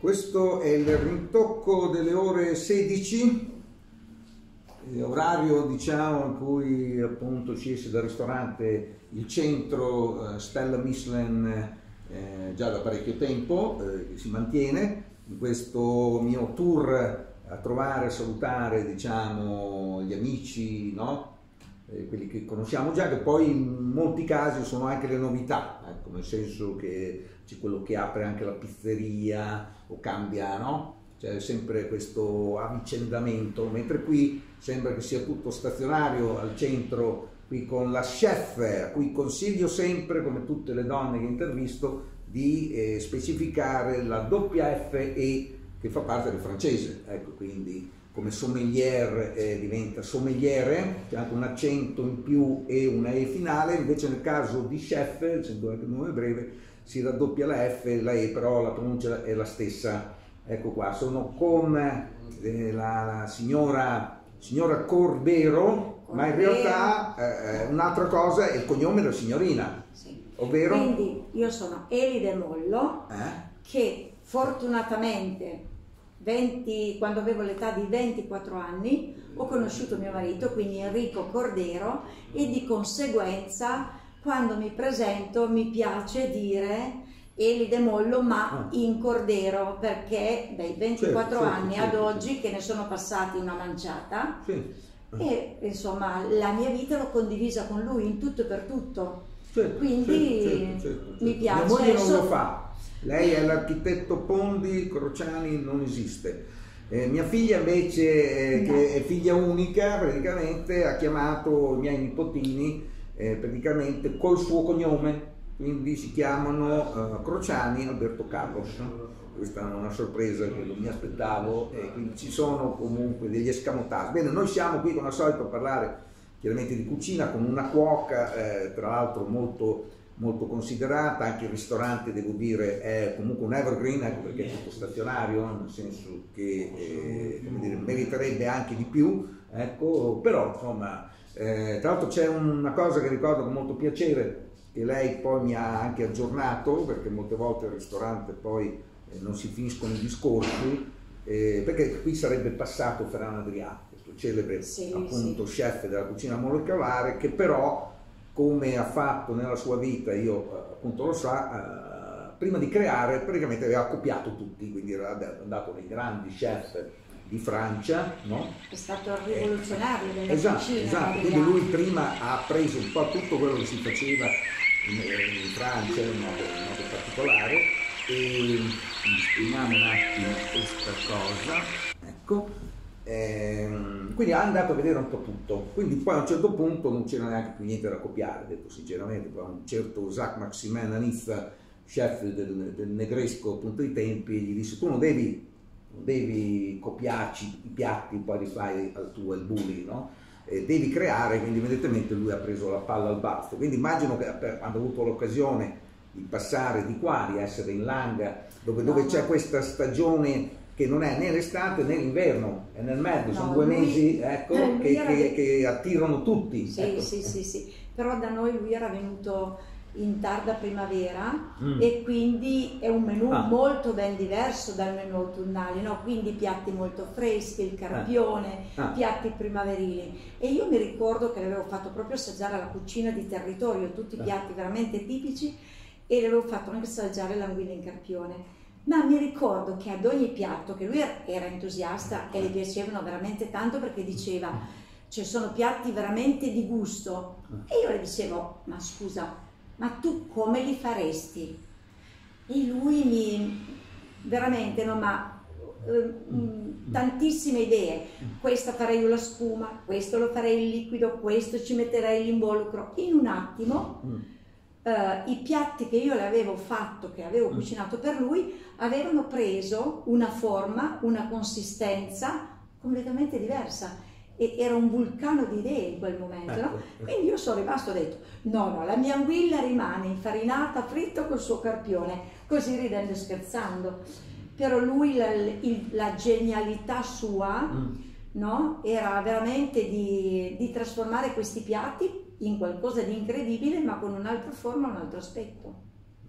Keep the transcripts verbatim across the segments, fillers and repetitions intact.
Questo è il rintocco delle ore sedici, orario diciamo in cui appunto ci esce dal ristorante Il Centro, eh, Stella Michelin, eh, già da parecchio tempo, eh, che si mantiene in questo mio tour a trovare, a salutare diciamo gli amici, no? Eh, quelli che conosciamo già, che poi in molti casi sono anche le novità, ecco, nel senso che c'è quello che apre anche la pizzeria o cambia, no? C'è sempre questo avvicendamento, mentre qui sembra che sia tutto stazionario al centro, qui con la chef, a cui consiglio sempre, come tutte le donne che intervisto, di eh, specificare la doppia F E che fa parte del francese, ecco, quindi come sommelier eh, diventa sommeliere, c'è anche un accento in più e una E finale, invece nel caso di chef, essendo anche il nome breve, si raddoppia la F, la E però la pronuncia è la stessa. Ecco qua, sono con eh, la, la signora, signora Cordero, Cordero, ma in realtà eh, un'altra cosa è il cognome della signorina, sì. Ovvero? Quindi io sono Elide Mollo, eh? che fortunatamente venti, quando avevo l'età di ventiquattro anni ho conosciuto mio marito, quindi Enrico Cordero, e di conseguenza quando mi presento mi piace dire Elide Mollo, ma in Cordero, perché dai ventiquattro certo, anni certo, ad oggi, certo. che ne sono passati una manciata, sì. e insomma la mia vita l'ho condivisa con lui in tutto e per tutto, certo, quindi certo, certo, certo, certo. mi piace. Mia moglie non lo fa, lei è l'architetto Pondi, Crociani non esiste. Eh, mia figlia invece, eh, no. che è figlia unica, praticamente ha chiamato i miei nipotini eh, praticamente col suo cognome, quindi si chiamano uh, Crociani Alberto Carlos. Questa è una sorpresa che non mi aspettavo, e quindi ci sono comunque degli escamotage. Bene, noi siamo qui come al solito a parlare chiaramente di cucina con una cuoca, eh, tra l'altro molto, molto considerata, anche il ristorante devo dire è comunque un evergreen, ecco perché è tutto stazionario, nel senso che eh, come dire, meriterebbe anche di più, ecco, però insomma, eh, tra l'altro c'è una cosa che ricordo con molto piacere, che lei poi mi ha anche aggiornato, perché molte volte al ristorante poi eh, non si finiscono i discorsi, eh, perché qui sarebbe passato Ferran Adrià, questo celebre sì, appunto sì. chef della cucina molecolare, che però come ha fatto nella sua vita, io appunto lo sa, eh, prima di creare praticamente aveva copiato tutti, quindi era andato nei grandi chef di Francia, no? È stato rivoluzionario della esatto, cucina. Esatto, quindi lui prima ha preso un po' tutto quello che si faceva in, in Francia in modo, in modo particolare, e spieghiamo un attimo questa cosa, ecco, ehm, quindi è andato a vedere un po' tutto, quindi poi a un certo punto non c'era neanche più niente da copiare, detto sinceramente, poi un certo Jacques Maximin Anif, chef del, del Negresco appunto ai tempi, gli disse tu non devi devi copiarci i piatti, poi li fai al tuo, al bulli, no? Eh, devi creare, quindi immediatamente lui ha preso la palla al balzo. Quindi immagino che quando ha avuto l'occasione di passare di qua, di essere in Langa, dove, dove c'è questa stagione che non è né l'estate né l'inverno, è nel mezzo, no, sono due lui, mesi ecco, che, che, che attirano tutti. Sì, ecco. sì, sì, sì, però da noi lui era venuto in tarda primavera mm. e quindi è un menù ah. molto ben diverso dal menù autunnale, no? Quindi piatti molto freschi, il carpione, ah. Ah. piatti primaverili, e io mi ricordo che l'avevo fatto proprio assaggiare alla cucina di territorio, tutti i piatti ah. veramente tipici, e l'avevo fatto anche assaggiare l'anguilla in carpione, ma mi ricordo che ad ogni piatto, che lui era entusiasta e le piacevano veramente tanto, perché diceva ci cioè, sono piatti veramente di gusto, e io le dicevo ma scusa, ma tu come li faresti? E lui mi veramente no ma eh, tantissime idee, questa farei io la spuma, questo lo farei il liquido, questo ci metterei l'involucro. In un attimo eh, i piatti che io le avevo fatto, che avevo cucinato per lui, avevano preso una forma, una consistenza completamente diversa. E era un vulcano di idee in quel momento, no? Quindi io sono rimasto e ho detto no, no, la mia anguilla rimane infarinata, fritta col suo carpione, così ridendo e scherzando. Però lui, la, il, la genialità sua, mm. no? Era veramente di, di trasformare questi piatti in qualcosa di incredibile, ma con un'altra forma, un altro aspetto.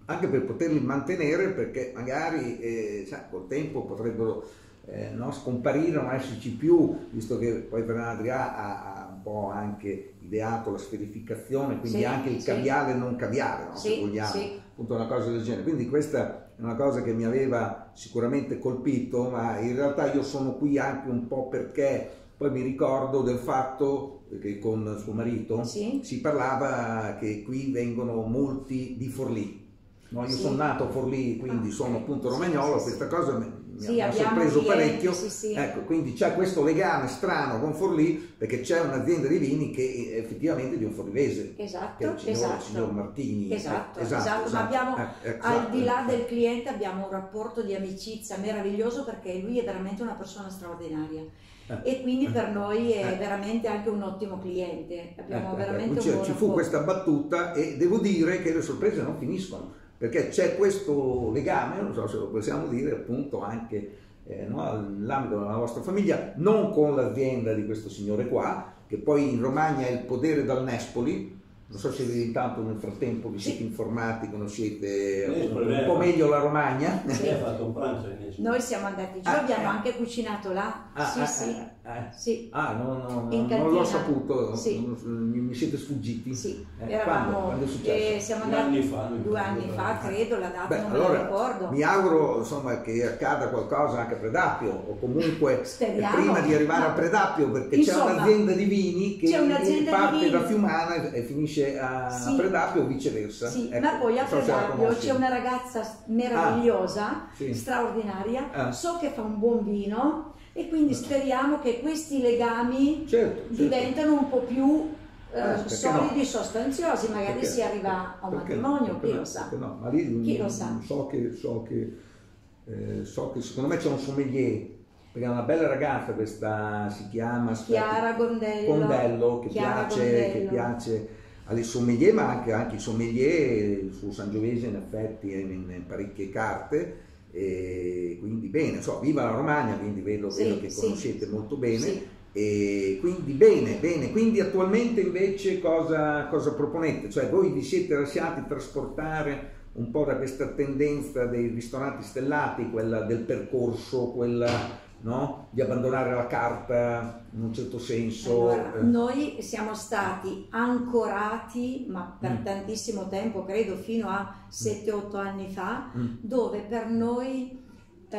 anche per poterli mantenere, perché magari eh, sai, col tempo potrebbero eh, no, scomparire, non esserci più, visto che poi Fernando Adrià ha, ha un po' anche ideato la sferificazione, quindi sì, anche il sì. caviale e non caviale, no? Sì, se vogliamo, sì. appunto una cosa del genere. Quindi questa è una cosa che mi aveva sicuramente colpito, ma in realtà io sono qui anche un po' perché poi mi ricordo del fatto che con suo marito sì. si parlava che qui vengono molti di Forlì. No, io sì. sono nato a Forlì, quindi ah, sono appunto romagnolo, sì, sì, questa cosa mi, sì, mi ha sorpreso clienti, parecchio, sì, sì. Ecco, quindi c'è questo legame strano con Forlì, perché c'è un'azienda di vini che effettivamente è di un forlivese, esatto, che è il signor, esatto. il signor Martini. Esatto, eh, esatto, esatto, esatto, ma abbiamo, eh, esatto, al di là eh, del cliente abbiamo un rapporto di amicizia meraviglioso, perché lui è veramente una persona straordinaria. Eh, e quindi per noi è eh, veramente anche un ottimo cliente. Abbiamo eh, veramente eh, un buon ci fu questa battuta e devo dire che le sorprese non finiscono, perché c'è questo legame, non so se lo possiamo dire, appunto anche eh, no, nell'ambito della vostra famiglia, non con l'azienda di questo signore qua, che poi in Romagna ha il podere dal Nespoli. Non so se intanto nel frattempo vi siete informati, conoscete un, un po' meglio la Romagna. Sì, ha fatto un pranzo in Nespoli. Noi siamo andati giù, ah, abbiamo eh. anche cucinato là. Ah, sì, ah, sì. Ah, sì. ah no, no, in non l'ho saputo, sì. mi, mi siete sfuggiti? Sì, eh, eravamo, quando, quando è successo? Eh, siamo due andati anni fa, due anni fa, credo, la data. Beh, non allora, me la ricordo. Mi auguro insomma che accada qualcosa anche a Predappio, o comunque Speriamo, prima di arrivare no. a Predappio, perché Insomma, c'è un'azienda di vini che parte vini. da Fiumana e finisce a sì. Predappio o viceversa. Sì, ecco, ma poi a so Predappio c'è una ragazza meravigliosa, ah, sì. straordinaria, ah. so che fa un buon vino, e quindi speriamo che questi legami certo, certo. diventano un po' più eh, eh, solidi, no? sostanziosi, magari perché, si arriva a un perché, matrimonio, perché chi no, lo sa. No, ma lì, chi lo sa. So che, so che, eh, so che secondo me c'è un sommelier, perché è una bella ragazza questa, si chiama Chiara Gondello, Gondello che, Chiara piace, Gondello. che piace alle sommelier, ma anche, anche i sommelier, il suo Sangiovese in effetti è in, in parecchie carte. E quindi bene, so, viva la Romagna, quindi vedo, sì, vedo che sì, conoscete molto bene, sì. E quindi bene, bene, quindi attualmente invece cosa, cosa proponete? Cioè voi vi siete lasciati trasportare un po' da questa tendenza dei ristoranti stellati, quella del percorso, quella no? di abbandonare la carta in un certo senso? Allora, eh. Noi siamo stati ancorati, ma per mm. tantissimo tempo, credo fino a sette otto anni fa, mm. dove per noi eh,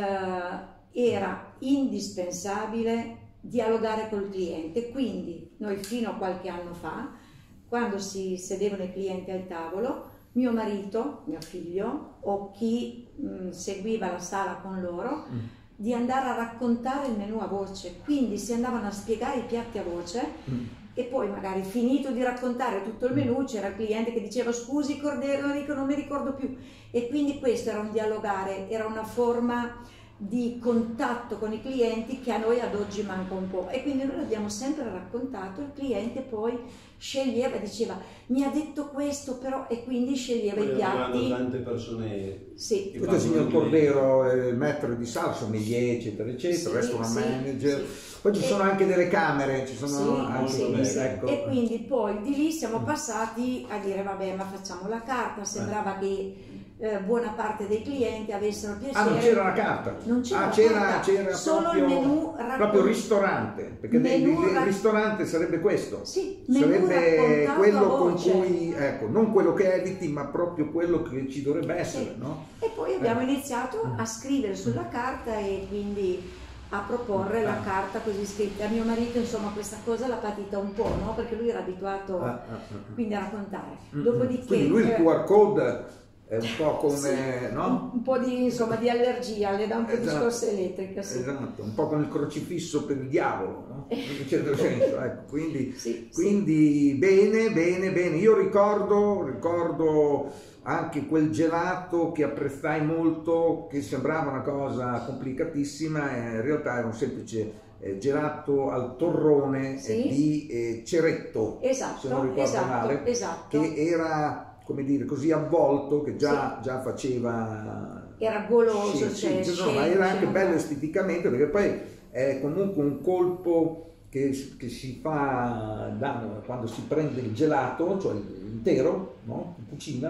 era indispensabile dialogare col cliente. Quindi noi fino a qualche anno fa, quando si sedevano i clienti al tavolo, mio marito, mio figlio o chi mh, seguiva la sala con loro, mm. di andare a raccontare il menù a voce, quindi si andavano a spiegare i piatti a voce mm. e poi magari finito di raccontare tutto il menù c'era il cliente che diceva scusi Cordero Enrico non mi ricordo più, e quindi questo era un dialogare, era una forma di contatto con i clienti che a noi ad oggi manca un po', e quindi noi l'abbiamo sempre raccontato, il cliente poi sceglieva, diceva mi ha detto questo però, e quindi sceglieva poi i piatti. Tante persone sì. Questo è il signor Cordero, il maître di sala, sommelier eccetera eccetera, sì, restaurant sì, manager, sì. Poi ci e... sono anche delle camere, ci sono sì, anche sì, sì. Ecco. E quindi poi di lì siamo passati a dire vabbè ma facciamo la carta, sembrava eh. che Eh, buona parte dei clienti avessero piacere. Ah, non c'era la carta? Non c'era, ah, la c'era, carta. c'era solo proprio, il menù raccont... proprio ristorante, perché menù il, il ristorante sarebbe questo, sì, sarebbe quello con voce. cui, ecco, non quello che eviti, ma proprio quello che ci dovrebbe essere, sì. no? E poi abbiamo eh. iniziato a scrivere sulla carta e quindi a proporre la carta così scritta. A mio marito insomma questa cosa l'ha patita un po', no? Perché lui era abituato ah, ah, ah. quindi a raccontare. Dopodiché, quindi lui il Q R code è un po' come, sì, no? Un po' di, insomma, di allergia, le dà un po' esatto, di scossa elettrica. Sì. Esatto, un po' con il crocifisso per il diavolo, no? In un certo senso, ecco. Quindi, sì, quindi sì. bene, bene, bene. Io ricordo, ricordo anche quel gelato che apprezzai molto, che sembrava una cosa complicatissima, e in realtà era un semplice eh, gelato al torrone sì. eh, di eh, Ceretto, esatto, se non ricordo esatto, male, esatto. che era, come dire, così avvolto che già, sì. già faceva, era goloso, sì, cioè, sì, no, ma era anche bello esteticamente, perché poi è comunque un colpo che, che si fa da, quando si prende il gelato, cioè intero, no? In cucina,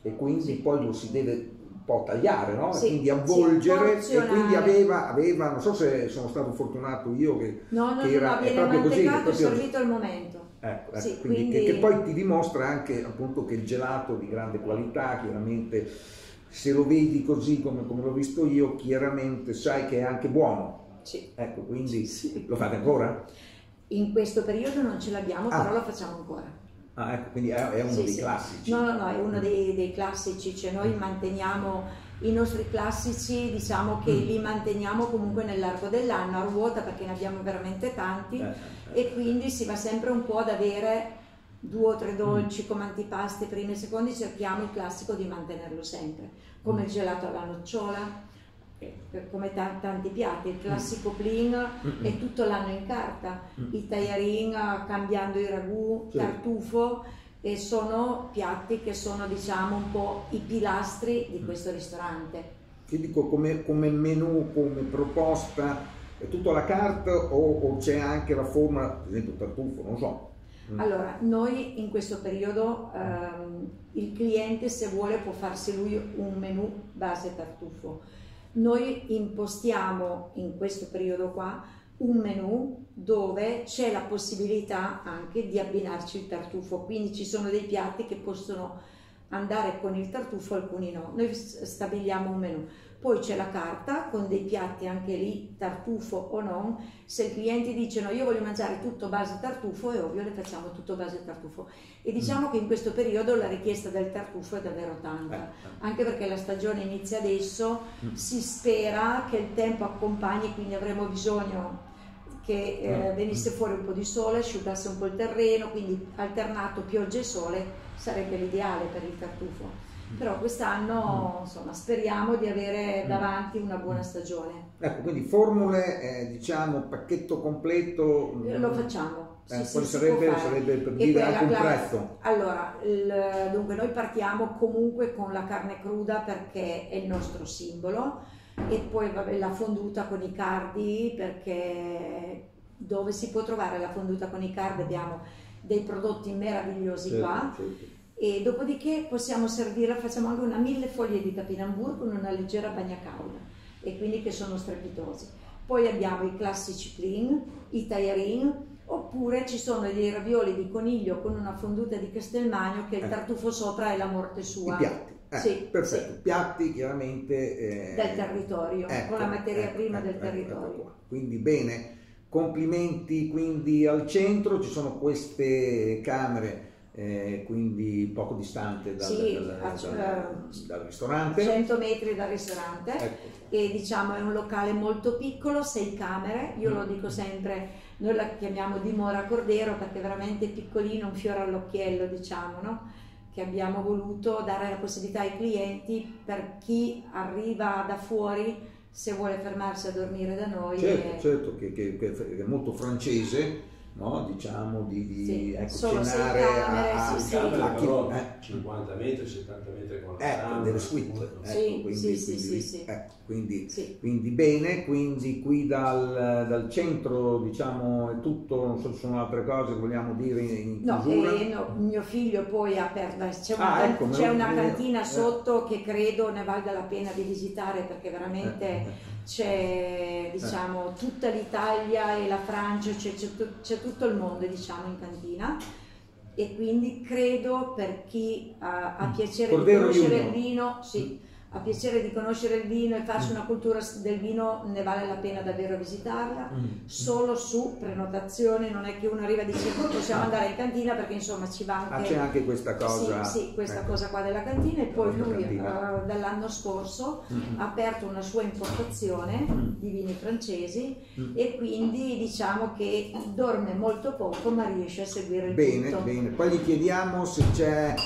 e quindi sì. poi lo si deve un po' tagliare, no? Sì, e quindi avvolgere, sì, e quindi aveva, aveva, non so se sono stato fortunato io che, no, no, che era no, viene proprio così, mantecato, proprio... servito al momento. Ecco, ecco, sì, quindi, quindi... Che, che poi ti dimostra anche appunto che il gelato di grande qualità, chiaramente se lo vedi così come, come l'ho visto io, chiaramente sai che è anche buono. Sì. Ecco, quindi sì. lo fate ancora? In questo periodo non ce l'abbiamo, ah. però lo facciamo ancora. Ah, ecco, quindi è, è uno sì, dei sì. classici. No, no, no, è uno dei, dei classici, cioè noi manteniamo i nostri classici, diciamo che mm. li manteniamo comunque nell'arco dell'anno a ruota perché ne abbiamo veramente tanti eh, eh, e quindi si va sempre un po' ad avere due o tre dolci mm. come antipasti primi e secondi, cerchiamo il classico di mantenerlo sempre, come mm. il gelato alla nocciola, come t- tanti piatti, il classico pling mm. è tutto l'anno in carta, mm. i tagliarin cambiando i ragù, sì. tartufo, e sono piatti che sono diciamo un po' i pilastri di questo ristorante. Ti dico come, come menù, come proposta, è tutto alla carta o, o c'è anche la forma, per esempio tartufo, non so. Allora, noi in questo periodo ehm, il cliente se vuole può farsi lui un menù base tartufo. Noi impostiamo in questo periodo qua un menù dove c'è la possibilità anche di abbinarci il tartufo, quindi ci sono dei piatti che possono andare con il tartufo, alcuni no. Noi stabiliamo un menù. Poi c'è la carta con dei piatti anche lì, tartufo o non. Se i clienti dicono io voglio mangiare tutto base tartufo, è ovvio, le facciamo tutto base tartufo. E diciamo mm. che in questo periodo la richiesta del tartufo è davvero tanta, anche perché la stagione inizia adesso, mm. si spera che il tempo accompagni, quindi avremo bisogno che eh, venisse fuori un po' di sole, asciugasse un po' il terreno, quindi alternato pioggia e sole sarebbe l'ideale per il tartufo. Però quest'anno insomma speriamo di avere davanti una buona stagione. Ecco, quindi formule, eh, diciamo pacchetto completo lo facciamo. Eh, sì, quale sì, sarebbe, sarebbe per dire anche un prezzo? Allora, il, dunque noi partiamo comunque con la carne cruda perché è il nostro simbolo e poi vabbè, la fonduta con i cardi, perché dove si può trovare la fonduta con i cardi abbiamo dei prodotti meravigliosi certo, qua. Certo. E dopodiché possiamo servire, facciamo anche una mille foglie di tapinambur con una leggera bagna cauda e quindi che sono strepitosi. Poi abbiamo i classici pling, i tagliarin, oppure ci sono dei ravioli di coniglio con una fonduta di Castelmagno che il tartufo sopra è la morte sua. I piatti, eh, sì, perfetto, sì. Piatti chiaramente eh, del territorio, ecco, con la materia ecco, prima ecco, del territorio. Ecco quindi bene, complimenti quindi al centro, ci sono queste camere. Eh, quindi poco distante dal, sì, dal, dal, cioè, dal, dal ristorante, cento metri dal ristorante, ecco. E diciamo è un locale molto piccolo, sei camere, io mm. lo dico sempre, noi la chiamiamo dimora Cordero perché veramente è piccolino, un fiore all'occhiello diciamo, no? Che abbiamo voluto dare la possibilità ai clienti per chi arriva da fuori se vuole fermarsi a dormire da noi. Certo, e... certo che, che, che è molto francese. No, diciamo di, di sì, ecco, solo cenare camere, a, a, sì, sì. camere, a però eh. cinquanta metri, settanta metri con la ecco, delle suite ecco, sì, quindi, sì, sì, quindi, sì, sì. Ecco, quindi, sì. quindi bene, quindi qui dal, dal centro diciamo è tutto, non so se sono altre cose che vogliamo dire in chiusura. No, eh, no, mio figlio poi ha aperto, c'è una, ah, ecco, c'è una me, cantina eh. sotto che credo ne valga la pena di visitare perché veramente eh, eh. c'è diciamo tutta l'Italia e la Francia, c'è, c'è, c'è tutto il mondo diciamo in cantina e quindi credo per chi ha, ha piacere Cordero di conoscere Union. il vino, sì, ha piacere di conoscere il vino e farsi una cultura del vino ne vale la pena davvero visitarla, mm. solo su prenotazione, non è che uno arriva e dice possiamo andare in cantina perché insomma ci va anche... Ah, c'è anche questa cosa... Sì, sì questa ecco. cosa qua della cantina e poi lui uh, dall'anno scorso mm. ha aperto una sua importazione mm. di vini francesi mm. e quindi diciamo che dorme molto poco ma riesce a seguire il bene, tutto. Bene, poi gli chiediamo se c'è...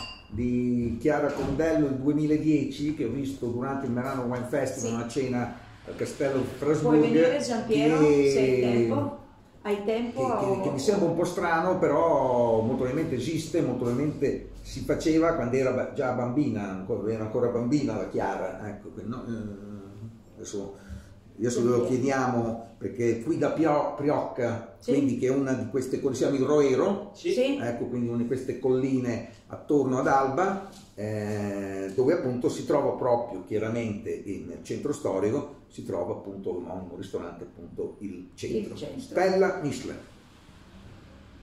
di Chiara Condello il duemiladieci che ho visto durante il Merano Wine Festival, sì. Una cena al Castello Strasburgo. Puoi venire Giampiero che, se hai tempo, hai tempo che, che, che mi sembra un po' strano, però molto probabilmente esiste, molto probabilmente si faceva quando era già bambina, ancora, era ancora bambina la Chiara, ecco, no, adesso Adesso ve lo chiediamo perché qui da Pio, Priocca, sì. quindi che è una di queste, siamo in Roero, sì. ecco, quindi una di queste colline attorno ad Alba, eh, dove appunto si trova proprio chiaramente nel centro storico, si trova appunto un ristorante, appunto il centro. Il centro. Stella Michelin.